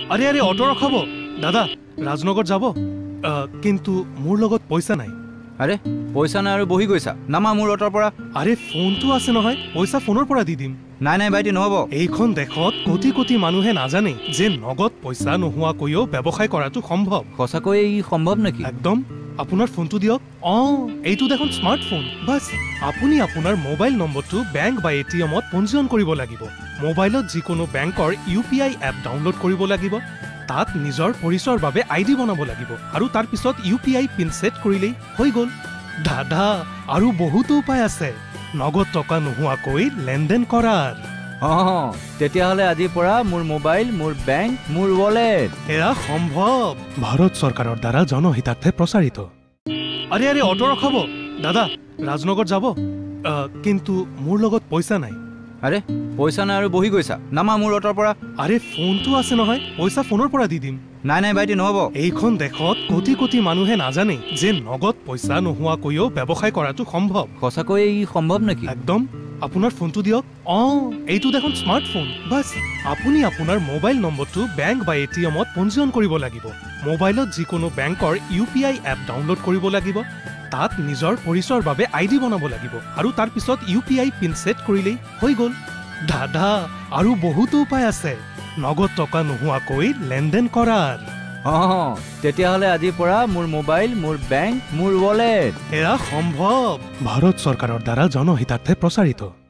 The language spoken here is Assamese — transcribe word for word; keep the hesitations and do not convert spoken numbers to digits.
আরে আরে অটো রখাব দাদা রাজনগর যাব কিন্তু মোৰ লগত পইচা নাই। আরে পইচা নাই আৰু বহি গৈছা নামা মোৰ অটৰ পৰা। আরে ফোনটো আছে নহয় পইচা ফোনৰ পৰা দি দিম। নাই নাই ভাইটি নহব। এইখন দেশত কোটি কোটি মানুহে নাজানে যে নগদ পইচা নোহোৱাকৈও ব্যৱসায় কৰাটো সম্ভৱ। সঁচাকৈ ই সম্ভৱ নেকি? একদম। আপোনাৰ ফোনটো দিয়ক। অঁ এইটো দেখোন স্মাৰ্টফোন। বাছ আপুনি আপোনাৰ মোবাইল নম্বৰটো বেংক বা এ টি এমত পঞ্জীয়ন কৰিব লাগিব। মোবাইলত যিকোনো বেংকৰ U P I app download কৰিব লাগিব। তাত নিজৰ পৰিচয়ৰ বাবে আই ডি বনাব লাগিব আৰু তাৰ পিছত U P I pin set কৰিলেই হৈ গ'ল। দাদা আৰু বহুতো উপায় আছে নগদ টকা নোহোৱাকৈ লেনদেন কৰাৰ। অঁ তেতিয়াহ'লে আজিৰ পৰা মোৰ মোবাইল মোৰ বেংক মোৰ ৱালেট এয়া সম্ভৱ। ভাৰত চৰকাৰৰ দ্বাৰা জনহিতাৰ্থে প্ৰচাৰিত। আরে আরে অটো ৰখাব দাদা ৰাজনগৰ যাব কিন্তু মোৰ লগত পইচা নাই। আরে পইচা নাই আৰু বহি গৈছা নামা মোৰ অটৰ পৰা। আরে ফোনটো আছে নহয় পইচা ফোনৰ পৰা দি দিম। নাই নাই ভাইটি নহব। এইখন দেশত কোটি কোটি মানুহে নাজানে যে নগদ পইচা নোহোৱাকৈও ব্যৱসায় কৰাটো সম্ভৱ। সঁচাকৈ ই সম্ভৱ নেকি? একদম। আপোনাৰ ফোনটো দিয়ক। অঁ এইটো দেখোন স্মাৰ্টফোন। বাছ আপুনি আপোনাৰ মোবাইল নম্বৰটো বেংক বা এ টি এমত পঞ্জীয়ন কৰিব লাগিব। মোবাইলত যিকোনো বেংকৰ U P I app download কৰিব লাগিব। তাত নিজৰ পৰিচয়ৰ বাবে আই ডি বনাব লাগিব আৰু তাৰ পিছত U P I pin set কৰিলেই হৈ গ'ল। দাদা আৰু বহুতো উপায় আছে নগদ টকা নোহোৱাকৈ লেনদেন কৰাৰ। অঁ তেতিয়াহ'লে আজিৰ পৰা মোৰ মোবাইল মোৰ বেংক মোৰ ৱালেট এয়া সম্ভৱ। ভাৰত চৰকাৰৰ দ্বাৰা জনহিতাৰ্থে প্ৰচাৰিত।